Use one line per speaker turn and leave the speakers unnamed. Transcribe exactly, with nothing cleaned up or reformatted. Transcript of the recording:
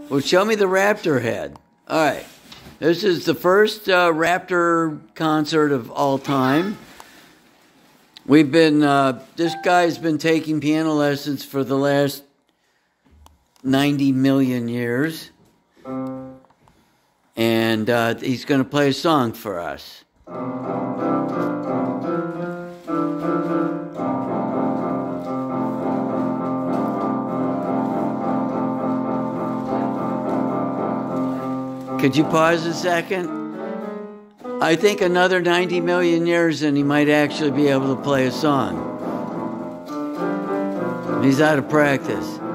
Well, show me the Raptor head. All right. This is the first uh, Raptor concert of all time. We've been, uh, this guy's been taking piano lessons for the last ninety million years. And uh, he's going to play a song for us. Could you pause a second? I think another ninety million years and he might actually be able to play a song. He's out of practice.